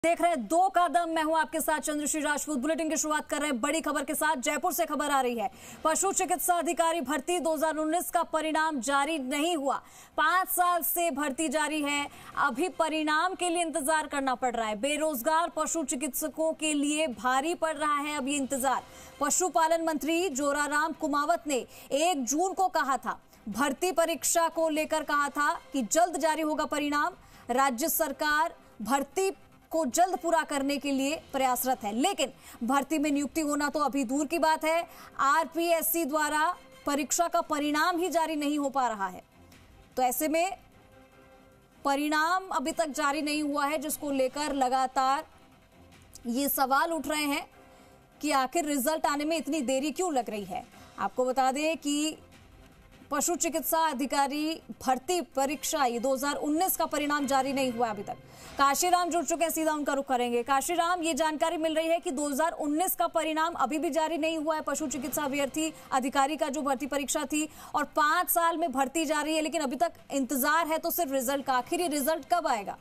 देख रहे हैं दो कदम। मैं हूं आपके साथ चंद्रश्री राजपूत। बुलेटिन की शुरुआत कर रहे हैं बड़ी खबर के साथ। जयपुर से खबर आ रही है, पशु चिकित्सा अधिकारी भर्ती 2019 का परिणाम जारी नहीं हुआ। 5 साल से भर्ती जारी है, अभी परिणाम के लिए इंतजार करना पड़ रहा है। बेरोजगार पशु चिकित्सकों के लिए भारी पड़ रहा है अब ये इंतजार। पशुपालन मंत्री जोराराम कुमावत ने 1 जून को कहा था, भर्ती परीक्षा को लेकर कहा था कि जल्द जारी होगा परिणाम। राज्य सरकार भर्ती को जल्द पूरा करने के लिए प्रयासरत है, लेकिन भर्ती में नियुक्ति होना तो अभी दूर की बात है। आरपीएससी द्वारा परीक्षा का परिणाम ही जारी नहीं हो पा रहा है, तो ऐसे में परिणाम अभी तक जारी नहीं हुआ है, जिसको लेकर लगातार ये सवाल उठ रहे हैं कि आखिर रिजल्ट आने में इतनी देरी क्यों लग रही है। आपको बता दें कि पशु चिकित्सा अधिकारी भर्ती परीक्षा 2019 का परिणाम जारी नहीं हुआ अभी तक। काशीराम जुड़ चुके हैं, सीधा उनका रुख करेंगे। काशीराम, ये जानकारी मिल रही है कि 2019 का परिणाम अभी भी जारी नहीं हुआ है पशु चिकित्सा अभ्यर्थी अधिकारी का, जो भर्ती परीक्षा थी, और 5 साल में भर्ती जारी है, लेकिन अभी तक इंतजार है तो सिर्फ रिजल्ट का। आखिर ये रिजल्ट कब आएगा?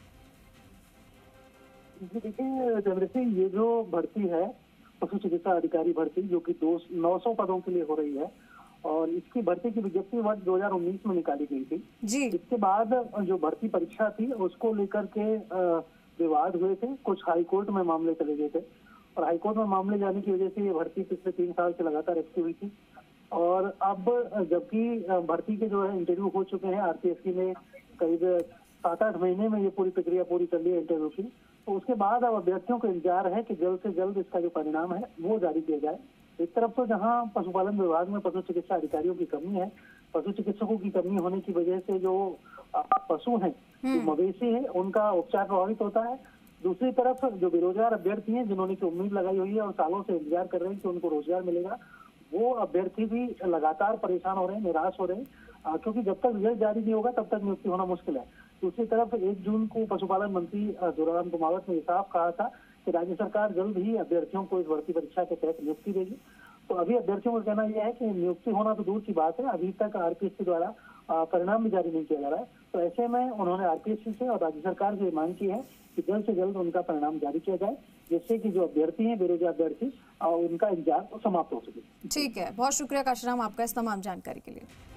देखिए चंद्रश्री, ये जो भर्ती है पशु चिकित्सा अधिकारी भर्ती, जो कि 900 पदों के लिए हो रही है, और इसकी भर्ती की विज्ञप्ति वर्ष 2019 में निकाली गई थी जी। इसके बाद जो भर्ती परीक्षा थी उसको लेकर के विवाद हुए थे। कुछ हाईकोर्ट में मामले चले गए थे, और हाईकोर्ट में मामले जाने की वजह से ये भर्ती पिछले 3 साल से लगातार अटकी हुई थी। और अब जबकि भर्ती के जो है इंटरव्यू हो चुके हैं, आरपीएससी में करीब 7-8 महीने में ये पूरी प्रक्रिया पूरी कर ली है इंटरव्यू की, तो उसके बाद अब अभ्यर्थियों को इंतजार है कि जल्द से जल्द इसका जो परिणाम है वो जारी किया जाए। एक तरफ तो जहां पशुपालन विभाग में पशु चिकित्सा अधिकारियों की कमी है, पशु चिकित्सकों की कमी होने की वजह से जो पशु हैं, जो मवेशी है, उनका उपचार प्रभावित होता है। दूसरी तरफ जो बेरोजगार अभ्यर्थी हैं, जिन्होंने की उम्मीद लगाई हुई है और सालों से इंतजार कर रहे हैं कि उनको रोजगार मिलेगा, वो अभ्यर्थी भी लगातार परेशान हो रहे हैं, निराश हो रहे हैं, क्योंकि जब तक रिजल्ट जारी नहीं होगा तब तक नियुक्ति होना मुश्किल है। दूसरी तरफ 1 जून को पशुपालन मंत्री जोराराम कुमावत ने साफ कहा था कि राज्य सरकार जल्द ही अभ्यर्थियों को इस भर्ती परीक्षा के तहत नियुक्ति देगी। तो अभी अभ्यर्थियों का कहना यह है कि नियुक्ति होना तो दूर की बात है, अभी तक आरपीएससी द्वारा परिणाम भी जारी नहीं किया जा रहा है। तो ऐसे में उन्होंने आरपीएससी से और राज्य सरकार से मांग की है कि जल्द से जल्द उनका परिणाम जारी किया जाए, जिससे कि जो अभ्यर्थी हैं, बेरोजगार अभ्यर्थी, उनका इंतजार समाप्त हो सके। ठीक है, बहुत शुक्रिया काशीराम आपका इस तमाम जानकारी के लिए।